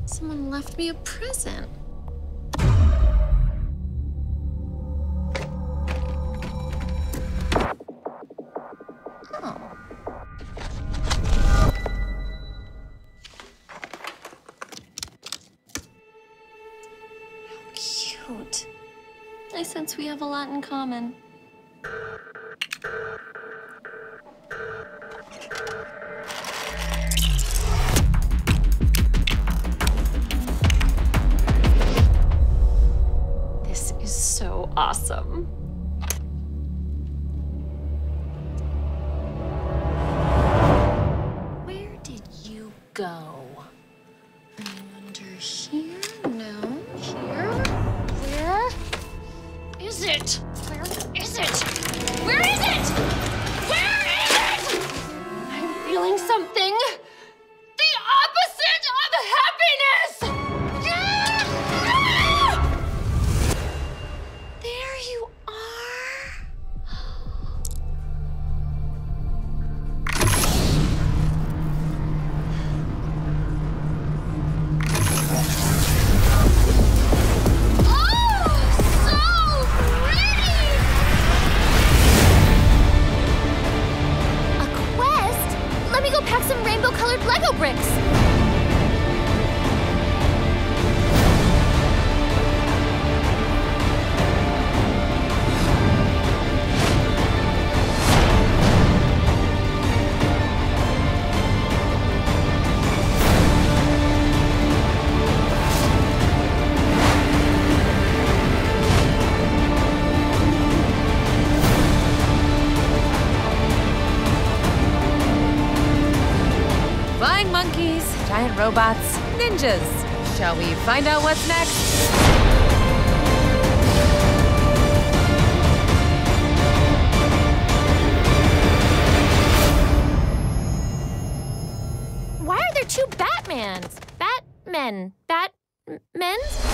Someone left me a present. Oh. How cute. I sense we have a lot in common. So awesome. Where did you go? Under here? No. Here? Where is it? Where is it? Where is it? Where is it? I'm feeling something. The opposite of happiness! There you are. Oh, so pretty! A quest? Let me go pack some rainbow-colored Lego bricks. Flying monkeys, giant robots, ninjas. Shall we find out what's next? Why are there two Batmans? Batmen? Batmen's?